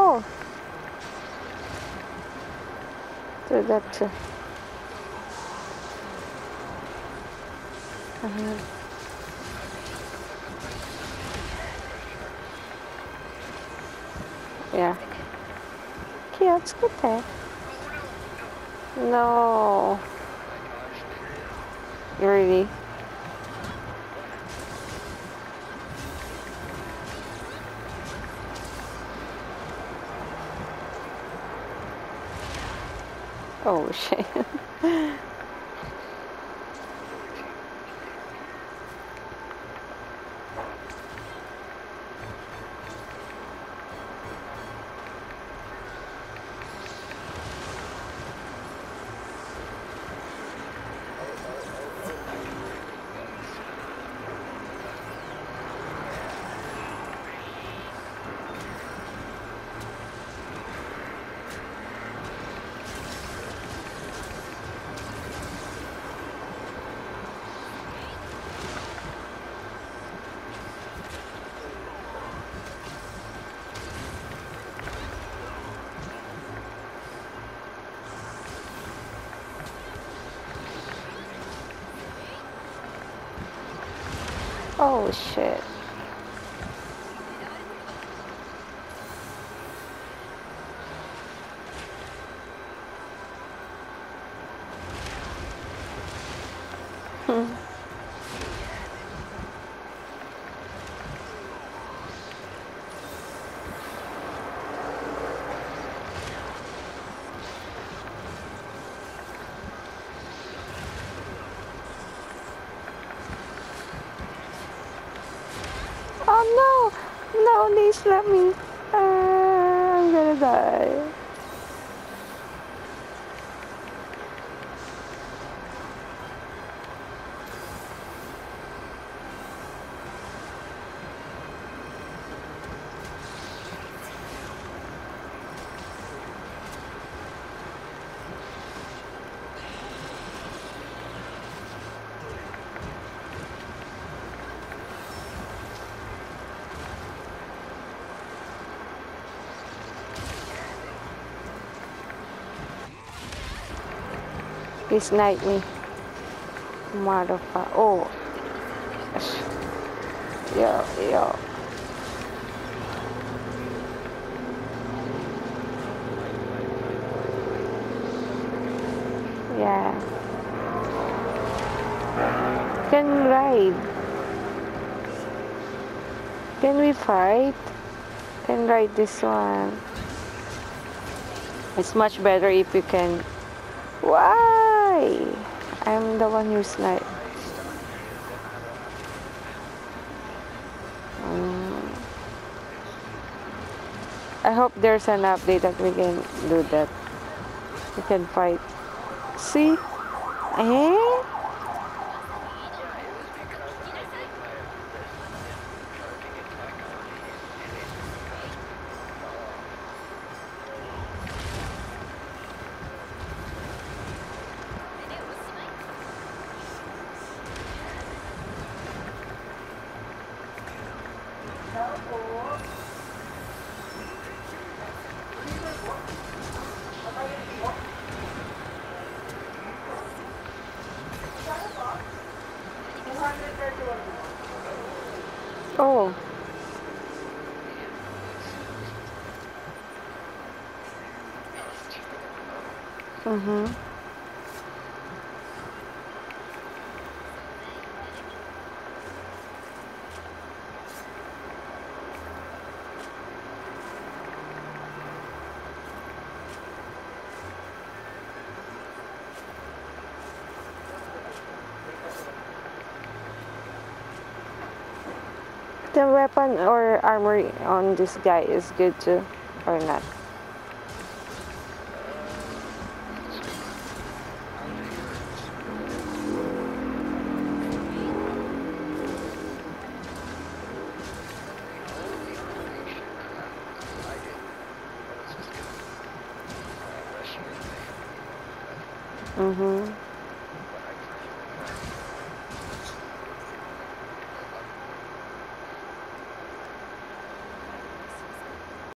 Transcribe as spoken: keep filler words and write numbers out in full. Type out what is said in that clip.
Oh! Do that too. Uh-huh. Yeah. Cute, skute. No. Really? Oh shit. Oh shit. Hmm. Oh no! No, please let me. Uh, I'm gonna die. He sniped me. Motherfucker. Oh. Yo, yo. Yeah. Can we ride? Can we fight? Can ride this one. It's much better if you can. Why? I'm the one who sniped. Um, I hope there's an update that we can do that. We can fight. See? Eh? Oh. Mm-hmm. The weapon or armor on this guy is good too, or not? Mm-hmm.